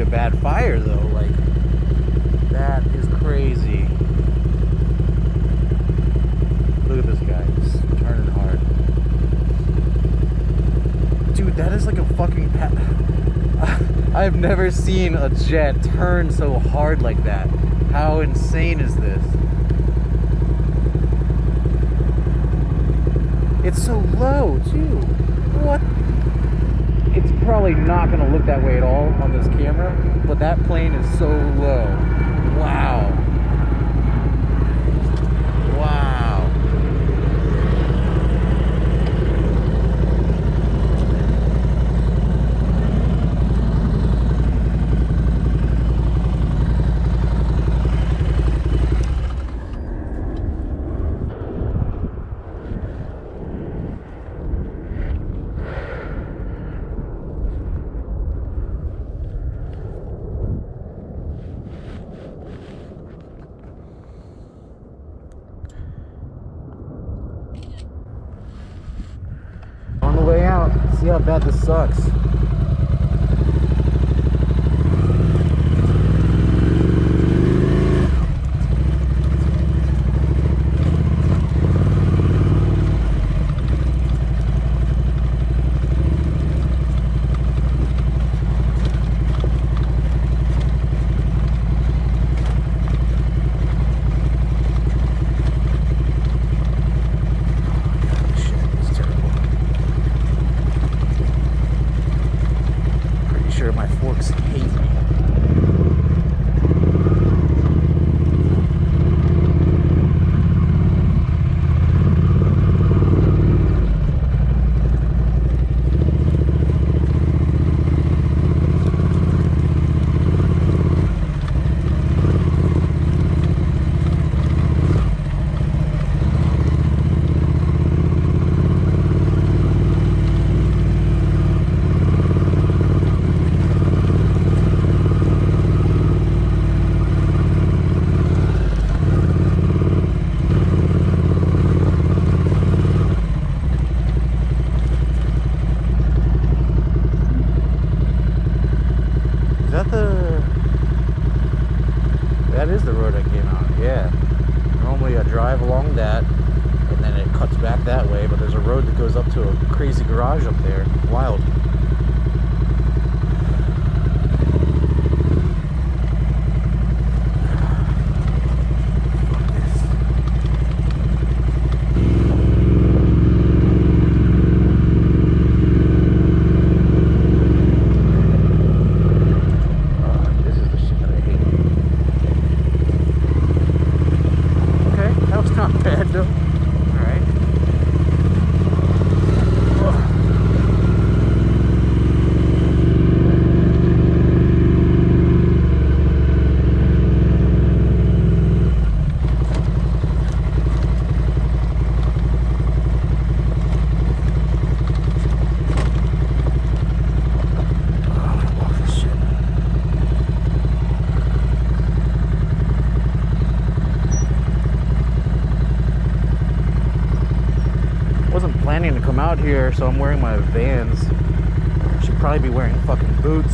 a bad fire though. Like, that is crazy. Look at this guy, just turning hard. Dude, that is like a fucking I've never seen a jet turn so hard like that. How insane is this? It's so low too. What? It's probably not going to look that way at all on this camera, but that plane is so low. Wow. Wow. On the way out, see how bad this sucks. My forks hate me. That is the road I came out, yeah. Normally I drive along that, and then it cuts back that way, but there's a road that goes up to a crazy garage up there. Wild. Planning to come out here, so I'm wearing my Vans. Should probably be wearing fucking boots.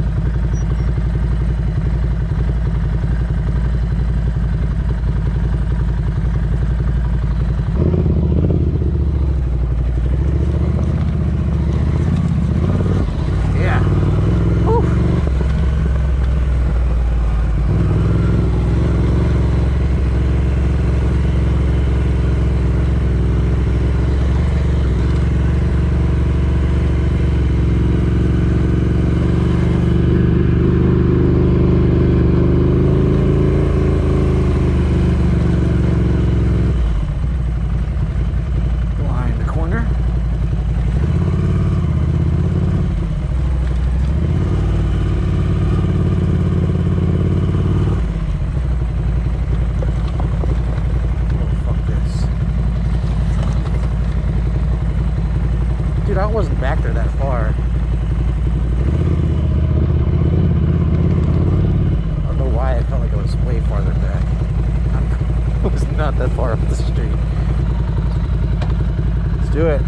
Dude, I wasn't back there that far. I don't know why I felt like I was way farther back. I was not that far up the street. Let's do it.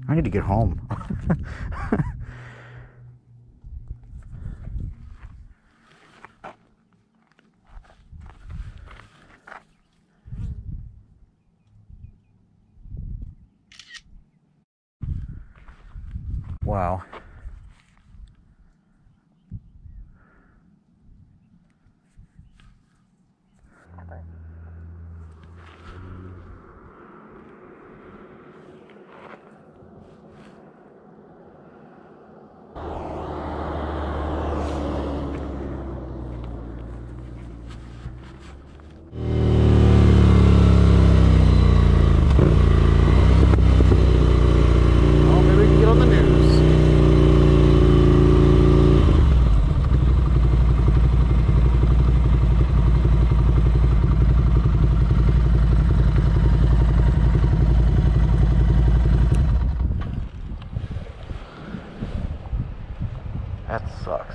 I need to get home. Wow. That sucks.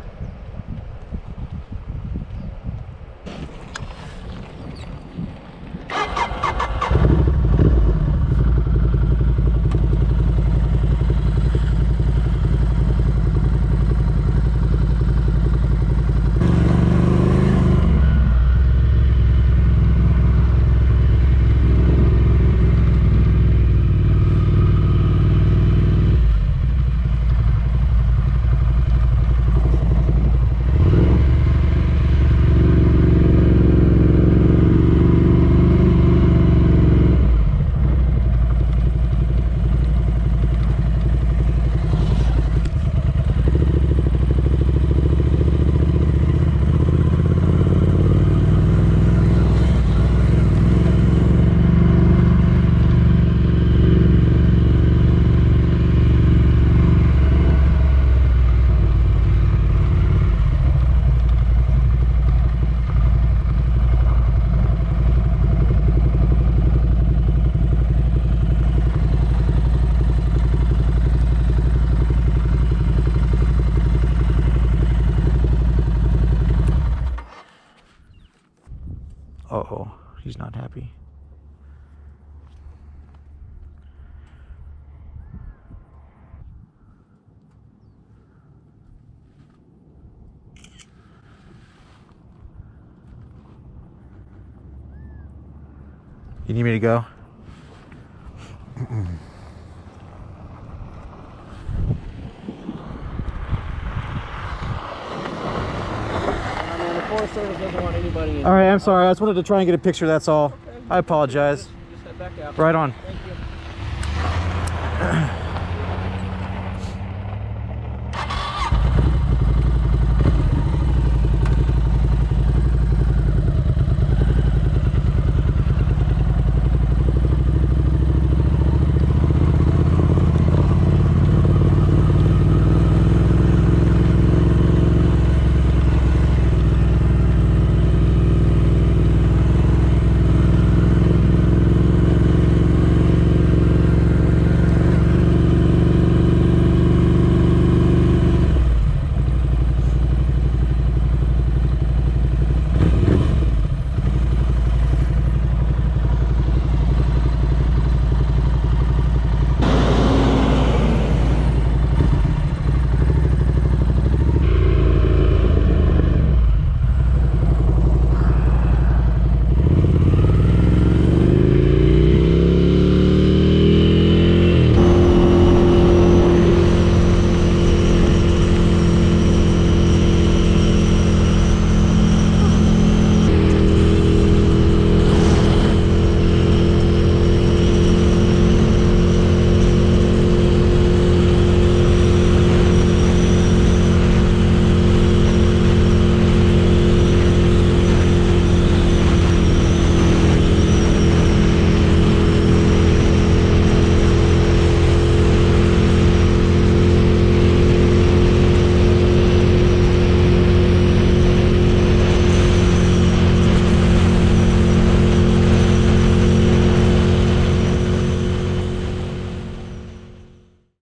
Uh-oh, he's not happy. You need me to go? Forest Service doesn't want anybody in. All right, I'm sorry. I just wanted to try and get a picture, that's all. Okay. I apologize. Just head back out. Right on. Thank you.